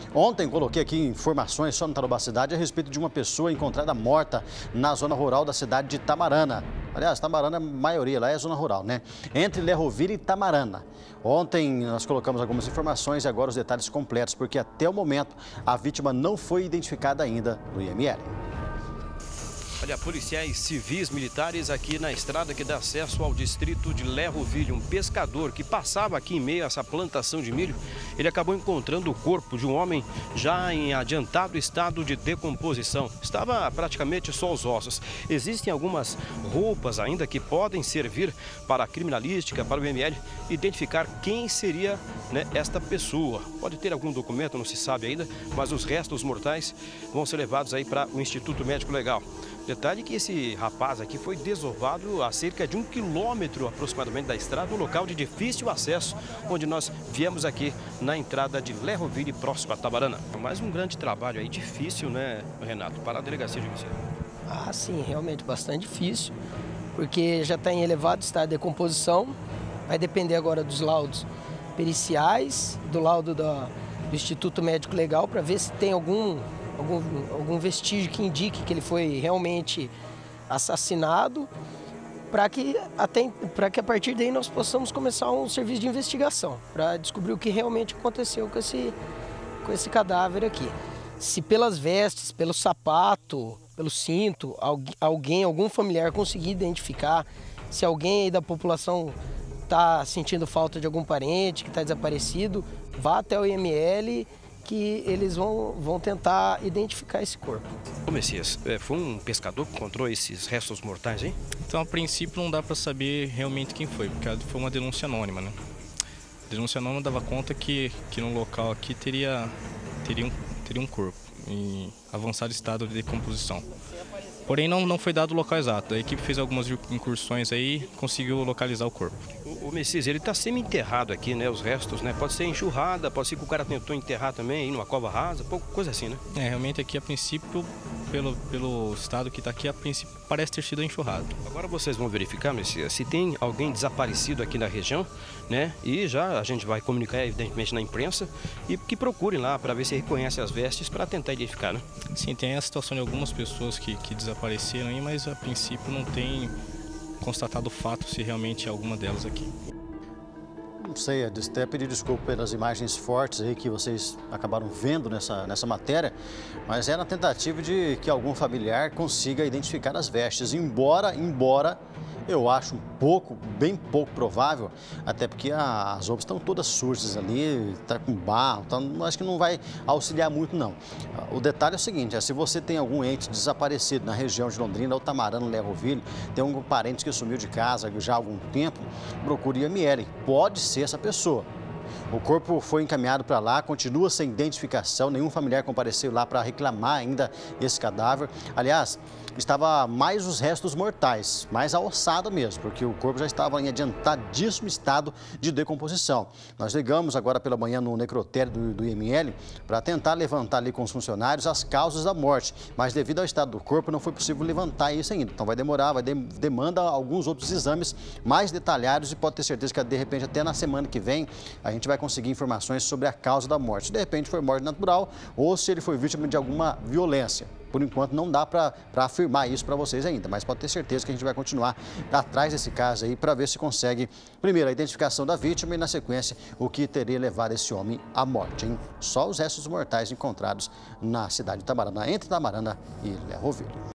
Ontem coloquei aqui informações só no Tarobá Cidade a respeito de uma pessoa encontrada morta na zona rural da cidade de Itamarana. Aliás, Itamarana, a maioria lá é zona rural, né? Entre Lerroville e Itamarana. Ontem nós colocamos algumas informações e agora os detalhes completos, porque até o momento a vítima não foi identificada ainda no IML. Olha, policiais civis militares aqui na estrada que dá acesso ao distrito de Lerroville. Um pescador que passava aqui em meio a essa plantação de milho, ele acabou encontrando o corpo de um homem já em adiantado estado de decomposição. Estava praticamente só os ossos. Existem algumas roupas ainda que podem servir para a criminalística, para o IML, identificar quem seria, né, esta pessoa. Pode ter algum documento, não se sabe ainda, mas os restos mortais vão ser levados aí para o Instituto Médico Legal. Detalhe que esse rapaz aqui foi desovado a cerca de 1 quilômetro aproximadamente da estrada, um local de difícil acesso, onde nós viemos aqui na entrada de Lerroville, próximo a Itamarana. Mais um grande trabalho aí, difícil, né, Renato, para a delegacia de homicídio. Ah, sim, realmente bastante difícil, porque já está em elevado estado de decomposição. Vai depender agora dos laudos periciais, do laudo do Instituto Médico Legal, para ver se tem algum vestígio que indique que ele foi realmente assassinado, para que a partir daí nós possamos começar um serviço de investigação, para descobrir o que realmente aconteceu com esse cadáver aqui. Se pelas vestes, pelo sapato, pelo cinto, algum familiar conseguir identificar, se alguém aí da população está sentindo falta de algum parente que está desaparecido, vá até o IML, que eles vão tentar identificar esse corpo. Ô Messias, foi um pescador que encontrou esses restos mortais, hein? Então, a princípio, não dá para saber realmente quem foi, porque foi uma denúncia anônima, né? A denúncia anônima dava conta que no local aqui teria um corpo em avançado estado de decomposição. Porém, não foi dado o local exato. A equipe fez algumas incursões aí, conseguiu localizar o corpo. O Messias, ele está semi-enterrado aqui, né? Os restos, né? Pode ser enxurrada, pode ser que o cara tentou enterrar também aí numa cova rasa, coisa assim, né? Realmente aqui a princípio, pelo estado que está aqui, a princípio parece ter sido enxurrado. Agora vocês vão verificar, Messias, se tem alguém desaparecido aqui na região, né? E já a gente vai comunicar, evidentemente, na imprensa e que procurem lá para ver se reconhece as vestes para tentar identificar, né? Sim, tem a situação de algumas pessoas que desapareceram aí, mas a princípio não tem constatado o fato se realmente é alguma delas aqui. Não sei, até pedir desculpa pelas imagens fortes aí que vocês acabaram vendo nessa matéria, mas é na tentativa de que algum familiar consiga identificar as vestes, embora eu acho bem pouco provável, até porque as roupas estão todas sujas ali, está com barro, então acho que não vai auxiliar muito não. O detalhe é o seguinte, se você tem algum ente desaparecido na região de Londrina, ou Itamarana, Lerroville, tem um parente que sumiu de casa já há algum tempo, procure o IML, pode ser essa pessoa. O corpo foi encaminhado para lá, continua sem identificação, nenhum familiar compareceu lá para reclamar ainda esse cadáver. Aliás, estava mais os restos mortais, mais a ossada mesmo, porque o corpo já estava em adiantadíssimo estado de decomposição. Nós ligamos agora pela manhã no necrotério do IML para tentar levantar ali com os funcionários as causas da morte, mas devido ao estado do corpo não foi possível levantar isso ainda. Então demanda alguns outros exames mais detalhados e pode ter certeza que de repente até na semana que vem a gente vai conseguir informações sobre a causa da morte. Se de repente foi morte natural ou se ele foi vítima de alguma violência. Por enquanto não dá para afirmar isso para vocês ainda, mas pode ter certeza que a gente vai continuar atrás desse caso aí para ver se consegue, primeiro, a identificação da vítima e, na sequência, o que teria levado esse homem à morte, hein? Só os restos mortais encontrados na cidade de Itamarana, entre Itamarana e Lerroville.